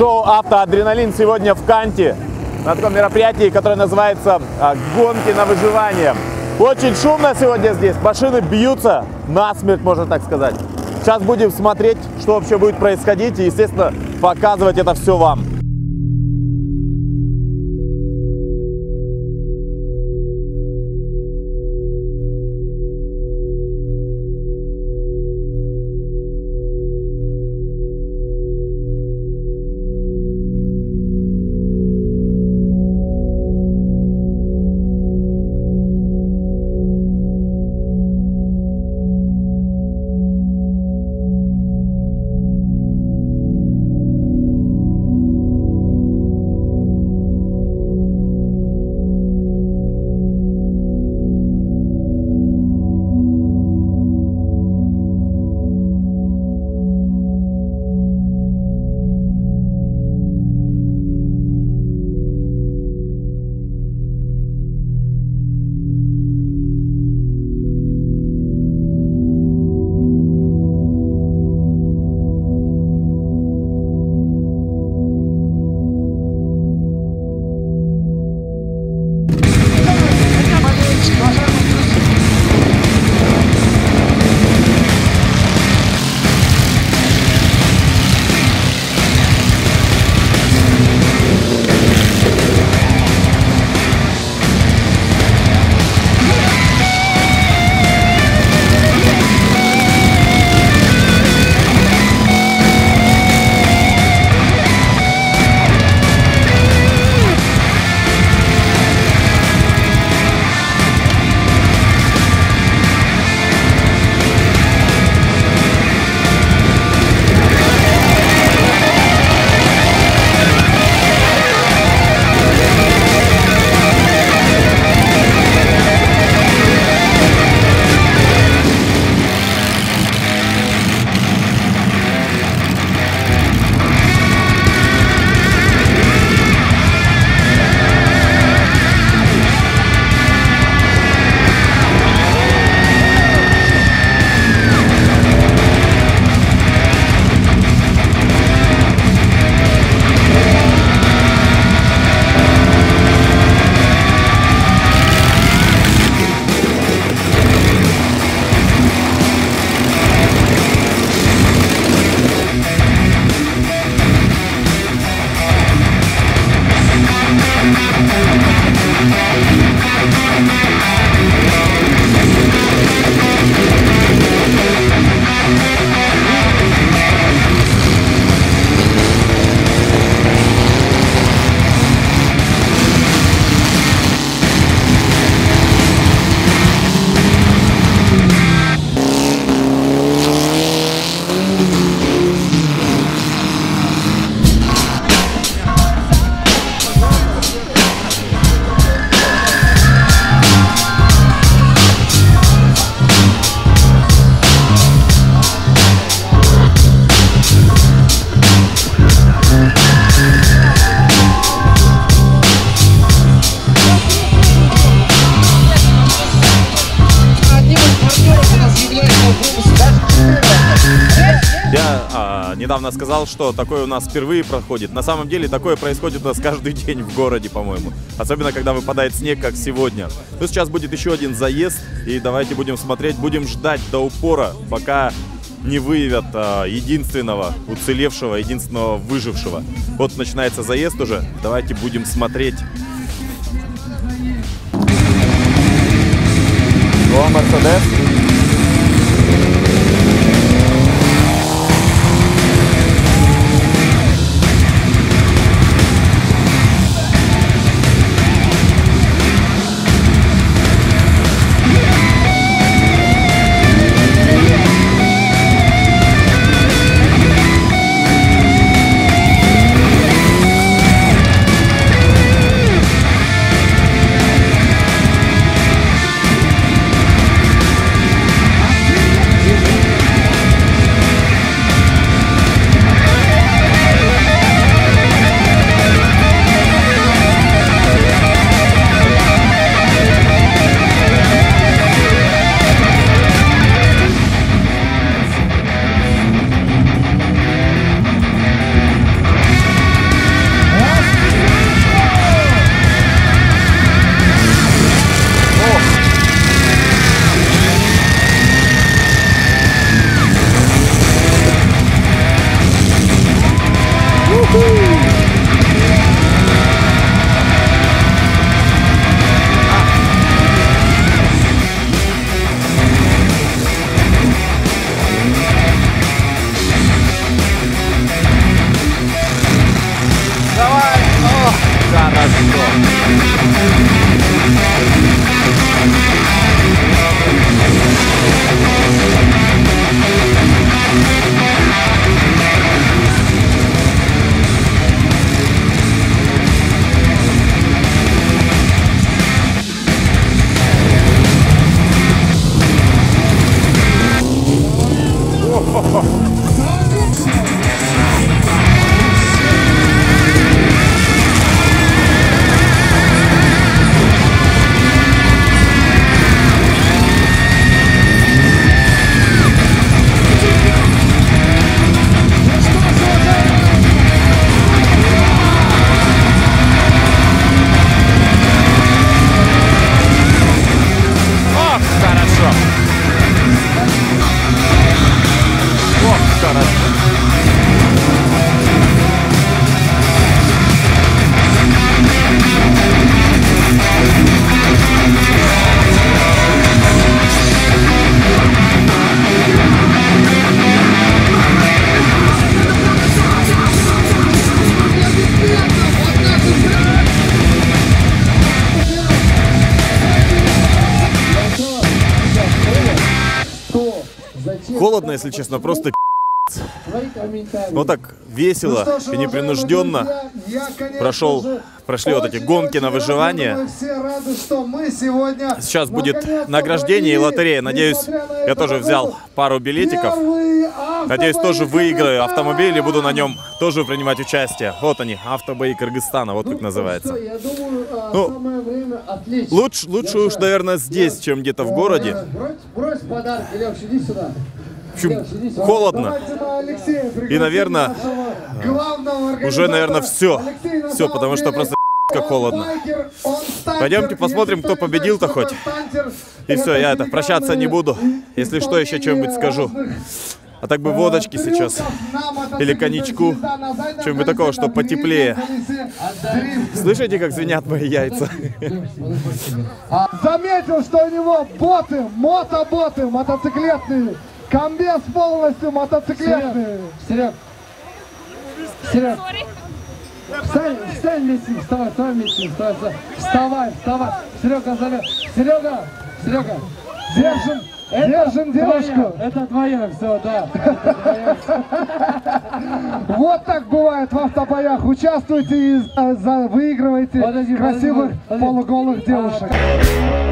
Шоу «Автоадреналин» сегодня в Канте на таком мероприятии, которое называется «Гонки на выживание». Очень шумно сегодня здесь, машины бьются насмерть, можно так сказать. Сейчас будем смотреть, что вообще будет происходить, и, естественно, показывать это все вам. Недавно сказал, что такое у нас впервые проходит. На самом деле такое происходит у нас каждый день в городе, по-моему. Особенно, когда выпадает снег, как сегодня. Ну, сейчас будет еще один заезд, и давайте будем смотреть, будем ждать до упора, пока не выявят единственного уцелевшего, единственного выжившего. Вот начинается заезд уже, давайте будем смотреть. О, Мерседес. Холодно, если честно, просто но так весело и непринужденно прошли вот эти гонки на выживание. Сейчас будет награждение и лотерея. Надеюсь, я тоже взял пару билетиков. Надеюсь, тоже выиграю автомобиль и буду на нем тоже принимать участие. Вот они, автобои Кыргызстана, вот как называется. Ну, лучше уж, наверное, здесь, чем где-то в городе. В общем, холодно. И, наверное, уже, наверное, все, потому что просто как холодно. Пойдемте посмотрим, кто победил-то хоть. И все, я прощаться не буду. Если что, еще что-нибудь скажу. А так бы водочки сейчас. Или коньячку. Что-нибудь такого, что потеплее. Слышите, как звенят мои яйца? Заметил, что у него боты, мотоботы, мотоциклетные. Комбез полностью мотоциклетный. Серег. Встань вместе, вставай вместе, вставай. Серега зовет. Серега. Держим девушку. Это твоя, все, да. Вот так бывает в автобоях. Участвуйте и выигрывайте красивых полуголых девушек.